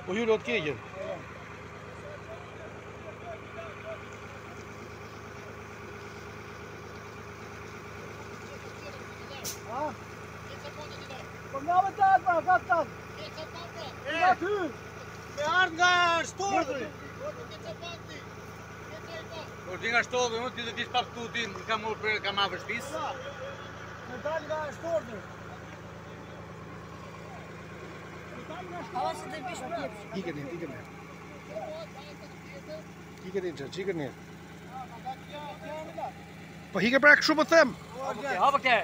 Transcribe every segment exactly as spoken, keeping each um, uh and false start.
Och hur låt krigen? Ja. Kom nou met tijd maar, kapten. Ja, tu. Arngar, stor. Ordinga stol, we moeten dit pak toe din, kan op kan maar verspies. Arngar, stor. Alles het is maar. Giga niet, giga niet. Giga niet, giga niet. Maar hier gebruik je met hem. Oké, hoppakee.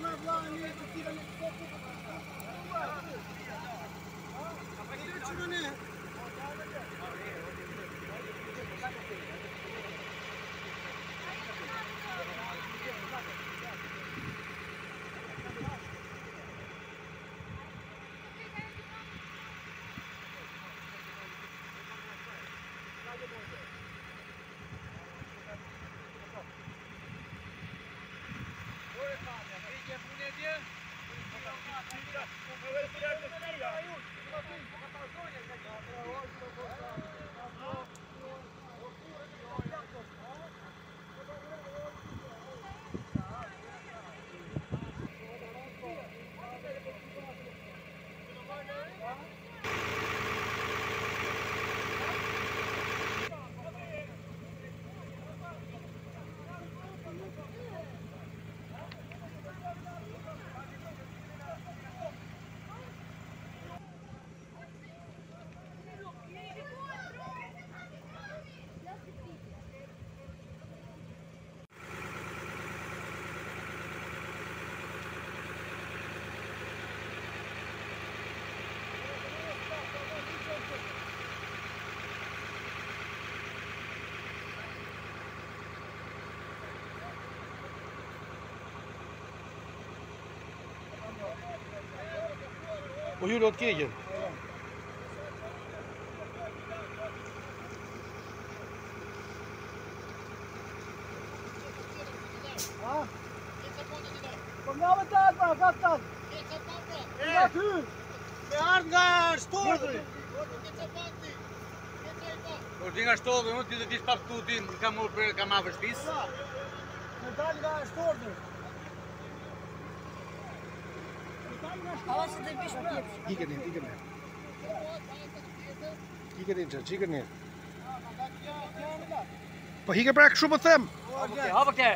Och hur låt krigen? Ja. Kom nou met tijd maar, kapten. Ja, tu. Arngar, stor. Ordinga stol, we moeten dit pak toe din, kan op kan maar verspies. Arngar, stor. Alles het is maar. Giga niet, giga niet. Giga niet, giga niet. Maar hier gebruik je met hem. Oké, hoppakee.